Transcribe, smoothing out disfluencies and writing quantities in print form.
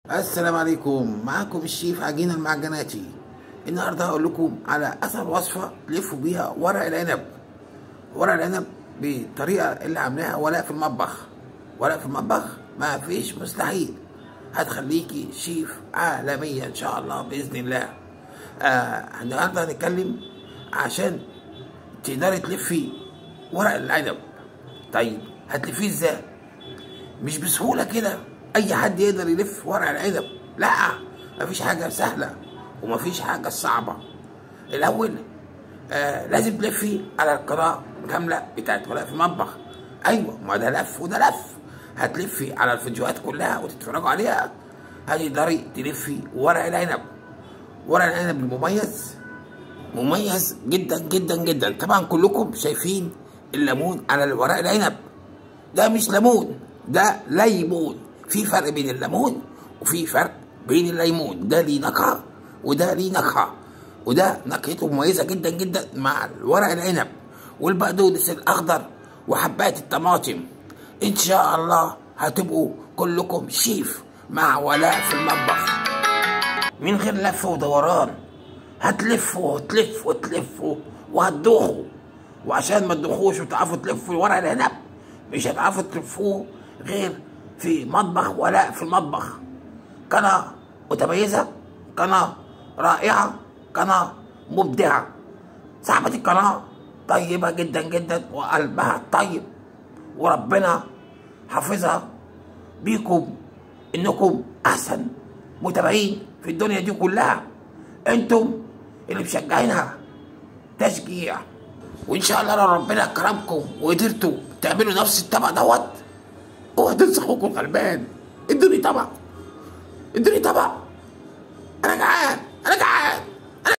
السلام عليكم، معاكم الشيف عجين المعجناتي. النهارده هقول لكم على اسهل وصفه تلفوا بيها ورق العنب. ورق العنب بالطريقه اللي عاملاها ولاء في المطبخ. ولاء في المطبخ ما فيش مستحيل، هتخليكي شيف عالميه ان شاء الله باذن الله. النهارده هنتكلم عشان تقدري تلفي ورق العنب. طيب هتلفيه ازاي؟ مش بسهوله كده اي حد يقدر يلف ورق العنب، لا، مفيش حاجه سهله ومفيش حاجه صعبه. الاول لازم تلفي على القراءه كامله بتاعت ولاء في المطبخ. ايوه، ما ده لف وده لف. هتلفي على الفيديوهات كلها وتتفرجوا عليها، هتقدري تلفي ورق العنب. ورق العنب المميز مميز جدا جدا جدا. طبعا كلكم شايفين الليمون على ورق العنب، ده مش ليمون، ده ليمون. في فرق بين الليمون وفي فرق بين الليمون، ده ليه نكهه وده ليه نكهه، وده نكهته مميزه جدا جدا مع ورق العنب والبقدونس الاخضر وحبات الطماطم. ان شاء الله هتبقوا كلكم شيف مع ولاء في المطبخ من غير لف ودوران. هتلفوا وتلفوا وتلفوا وهتدوخوا، وعشان ما تدوخوش وتعرفوا تلفوا ورق العنب مش هتعرفوا تلفوه غير في مطبخ ولاء في المطبخ. قناة متميزة، قناة رائعة، قناة مبدعة. صاحبة القناة طيبة جدا جدا وقلبها طيب، وربنا حافظها بيكم انكم احسن متابعين في الدنيا دي كلها. انتم اللي مشجعينها تشجيع، وان شاء الله لو ربنا كرمكم وقدرتوا تعملوا نفس الطبق دوت، اوعى تنسى اخوكم الغلبان. ادوني طبق، ادوني طبق.